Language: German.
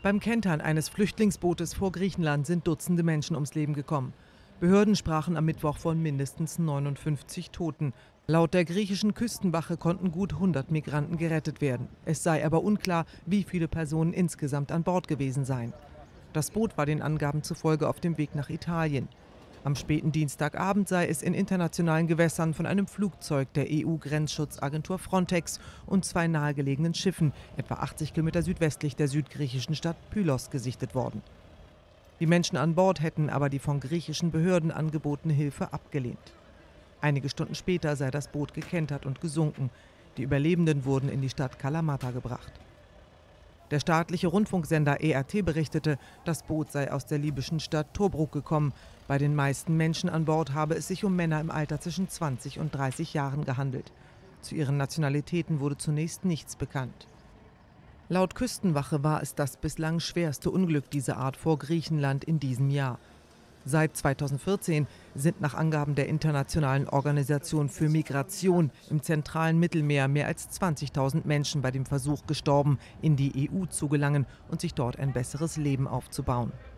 Beim Kentern eines Flüchtlingsbootes vor Griechenland sind Dutzende Menschen ums Leben gekommen. Behörden sprachen am Mittwoch von mindestens 59 Toten. Laut der griechischen Küstenwache konnten gut 100 Migranten gerettet werden. Es sei aber unklar, wie viele Personen insgesamt an Bord gewesen seien. Das Boot war den Angaben zufolge auf dem Weg nach Italien. Am späten Dienstagabend sei es in internationalen Gewässern von einem Flugzeug der EU-Grenzschutzagentur Frontex und zwei nahegelegenen Schiffen, etwa 80 Kilometer südwestlich der südgriechischen Stadt Pylos, gesichtet worden. Die Menschen an Bord hätten aber die von griechischen Behörden angebotene Hilfe abgelehnt. Einige Stunden später sei das Boot gekentert und gesunken. Die Überlebenden wurden in die Stadt Kalamata gebracht. Der staatliche Rundfunksender ERT berichtete, das Boot sei aus der libyschen Stadt Tobruk gekommen. Bei den meisten Menschen an Bord habe es sich um Männer im Alter zwischen 20 und 30 Jahren gehandelt. Zu ihren Nationalitäten wurde zunächst nichts bekannt. Laut Küstenwache war es das bislang schwerste Unglück dieser Art vor Griechenland in diesem Jahr. Seit 2014 sind nach Angaben der Internationalen Organisation für Migration im zentralen Mittelmeer mehr als 20.000 Menschen bei dem Versuch gestorben, in die EU zu gelangen und sich dort ein besseres Leben aufzubauen.